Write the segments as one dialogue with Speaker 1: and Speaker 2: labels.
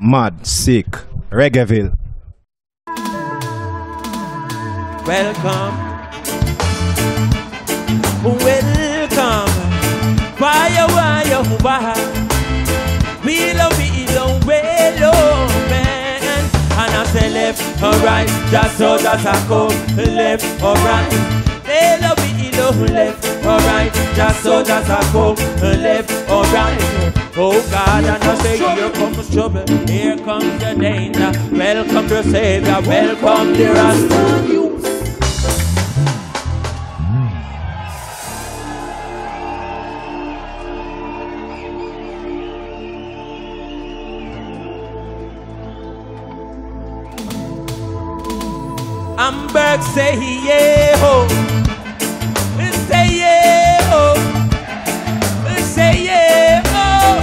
Speaker 1: Mad, Sick, Reggaeville.
Speaker 2: Welcome, welcome, fire, wire, we love it, don't well, man. And I say left or right, just so that I go left or right. They love it, don't left or right, just so that I go left or right. Oh God, and I say here comes trouble, here comes the danger. Welcome the Savior, welcome the Rasta youth. Amberg say yeah ho, say yeah ho, say yeah ho,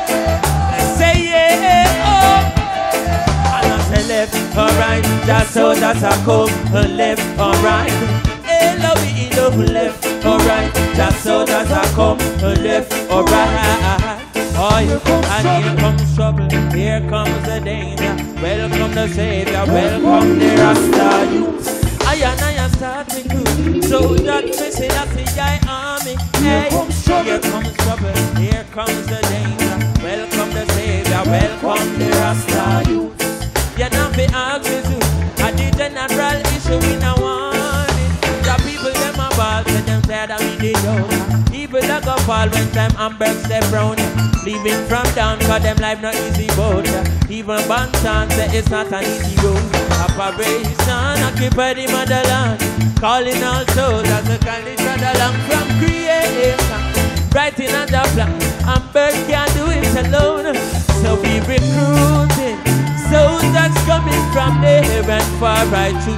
Speaker 2: say yeah ho. And I say left or right, just so that I come left or right. Hey, love it, love left or right, just so that I come left or right. Oh, and here comes trouble, here comes the danger. Welcome the Savior, welcome the Rasta youth. I am starting good, so that me say that the army. Hey, here comes trouble, here comes the danger. Welcome the Savior, welcome the Rasta youth. You're not be arguing, I did the general issue in a warning. The people them a ball, say them tired of me they don't. People that go fall when time Amberg step round. Leaving from down, cause them life not easy boat. Even Bantan say it's not an easy road. Operation, occupy the motherland. Calling all souls as a kind of along from creation. Writing on the plan, Amberg can't do it alone. So we recruiting souls that's coming from there and far right to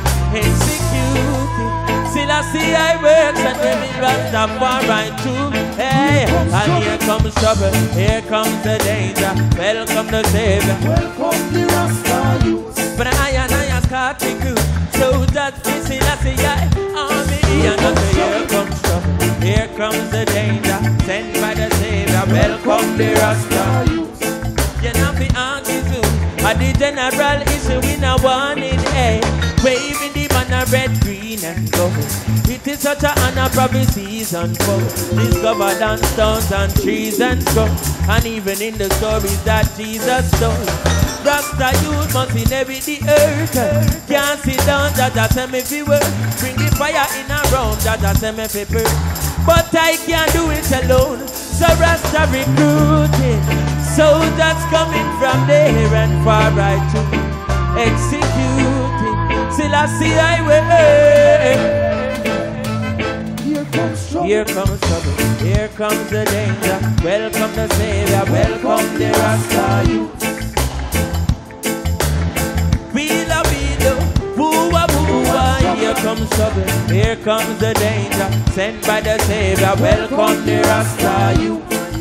Speaker 2: executing. Still I see I works and them in Rasta far right too. Hey, and here comes trouble, here comes the danger. Welcome the Savior, welcome the Rasta youth. But I start to good, so that's me still I see I army. And I say here comes trouble, here comes the danger. Sent by the Savior, welcome the Rasta youth. You know me argue too, and the general issue in a warning. Hey, waving the banner red, green and gold. It is such an honor, probably season for discovered on stones and trees and scrolls. And even in the stories that Jesus told, Rasta youth must inherit the earth. Can't sit down, Jaja tell me if you work. Bring the fire in a room, Jaja tell me if you burn. But I can't do it alone, so Rasta recruiting. So that's coming from there and far right to executing. Still I see I way. Here comes trouble, here comes the danger. Welcome the Savior, welcome the Rasta youth. Bila bila, booa booa. Here comes trouble, here comes the danger. Sent by the Savior, welcome the Rasta youth.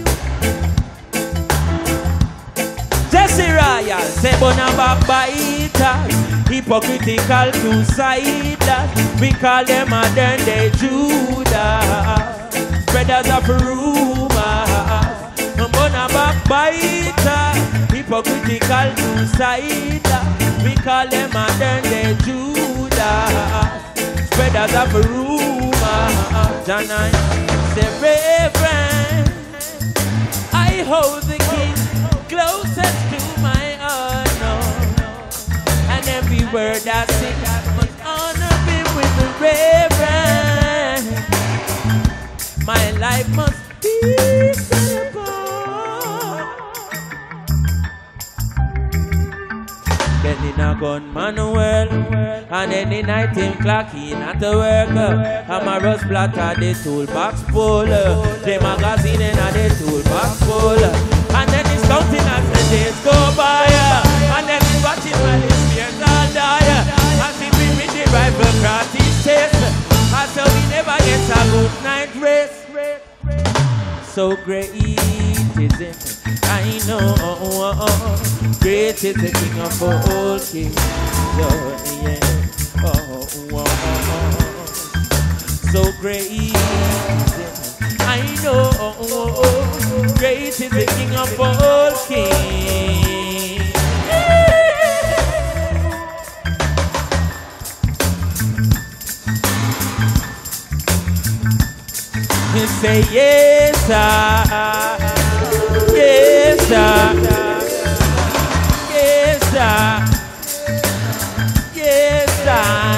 Speaker 2: Jesse Royal, say Bonaba Baita, hypocritical two-siders. We call them modern day Judah, spreaders of rumors. Bonaba Baita, hypocritical two-siders. We call them modern day Judah, spreaders of rumors. John I say Reverend, I hold the key closest to my heart, no. And every word I sing must honor me with the reverend. My life must be set apart. Then in a gunman world, and any night him clocking at the work. I'm a rust blatter, the toolbox full. The magazine in the toolbox full. And then he's counting as the days go by. And then he's watching while his fears all die. As he bring with the rifle across his chest. And so he never gets a good night rest. So great is him, I know. Great is the King of all kings. So great is him, I know. Great is the King of all kings. say yes, sir. Yes, sir. Yes, sir. Yes, sir.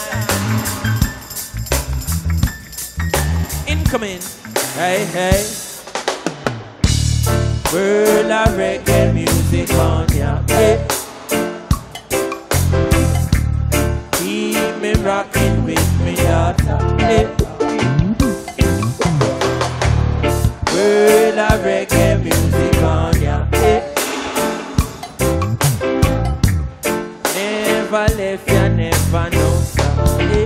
Speaker 2: Incoming. Hey, hey. World of reggae music on ya. Hey. Keep me rocking with me daughter. Hey. World of reggae music on ya. Hey. Never left ya, never know, sir. Hey.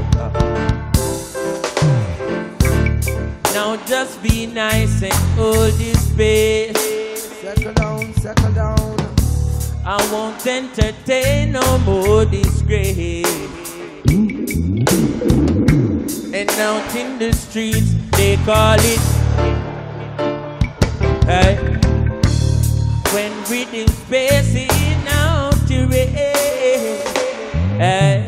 Speaker 2: Now just be nice and hold this space.
Speaker 3: Settle down, settle down.
Speaker 2: I won't entertain no more disgrace. And out in the streets they call it, hey, when reading space in out the race, hey,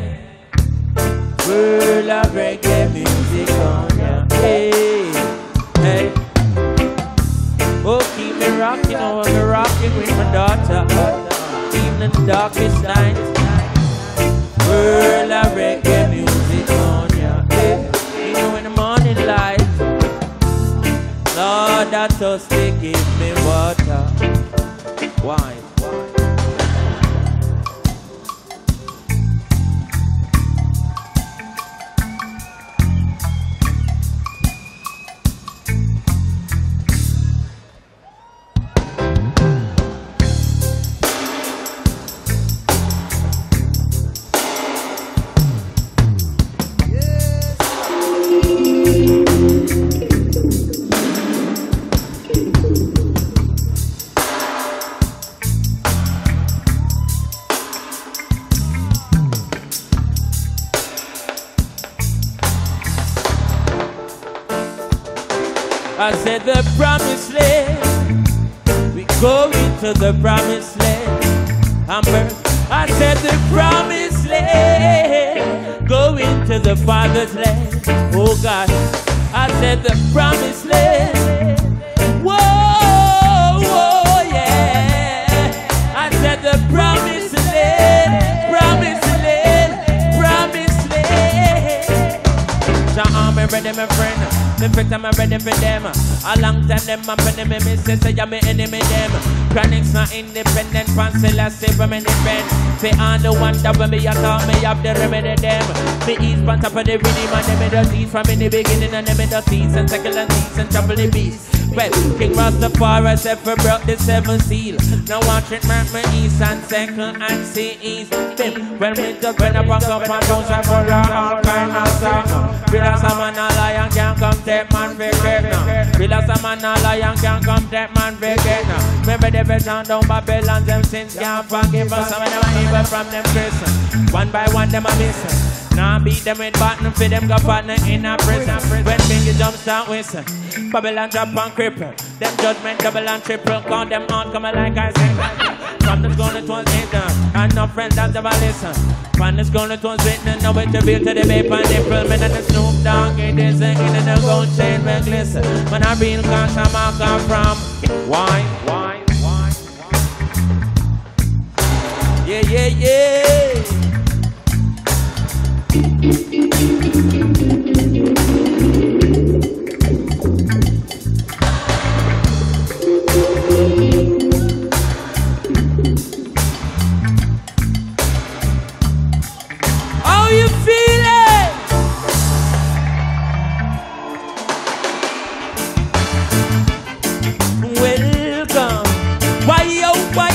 Speaker 2: world of reggae music on ya, hey, hey. Oh, keep me rocking, oh, me rocking with my daughter, even in the darkest night. World of reggae music on ya, hey. You know in the morning light, Lord, that thirsty give me water. Why? I said the promised land, we go into the promised land. I said the promised land, go into the Father's land. Oh God, I said the promised land. Whoa, whoa, yeah. I said the promised land, promised land, promised land. So I'm ready, my friend. Me fit I'm ready for them. A long time them I'm ready me say I'm me enemy them. Chronics not independent, Pancilla stay from any friend. Say I'm the one that when me a call me up the remedy them. Me ease on top of the rhythm and them me the teeth from in the beginning and them me the teeth and second and teeth and trouble the beast. Well, King Rastafari said for broke the 7 seal. Now watch it mark me east and second and see east. Well, me just bring up and come and bounce and for all kind of song. Because a man a lion can't come take man vacate now. Because a man a lion can't come take man vacate now. Remember the vision down Babylon, them sins can't forgive us. Some of them are evil from them prison. One by one them are missing. Now beat them with button for them go partner in a prison. When Bingy jump start whistle, Babylon drop and cripple. Them judgment double and triple. Call them on coming like I say. From the school it was hidden, and no friends that ever listen. From the school it was written, now it's a bill to the vape and nipple. Men and the Snoop Dogg, it is in the gold chain when glisten. When I real cash I'm out come from. Why? Yeah, yeah, yeah. How you feeling? Welcome. Why yo, why?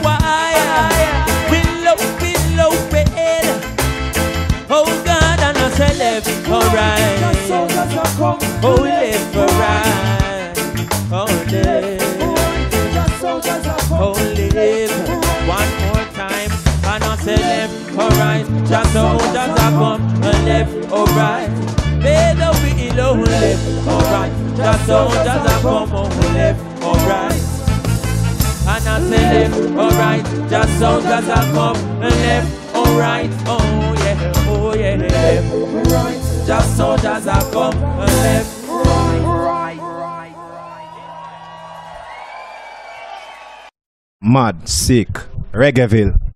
Speaker 2: Willow, red. Oh God, and I say left or right. Oh, left or right. Oh, left. Oh, left. One more time. And I say left or right. Just soldiers are come. Left or right. Better be low, left or right. Just soldiers are come. Left or right. And I say left or right. Just soldiers are come. Left or right. Oh yeah, left or right. Just soldiers are come. Left or right.
Speaker 1: Mad, sick, Reggaeville.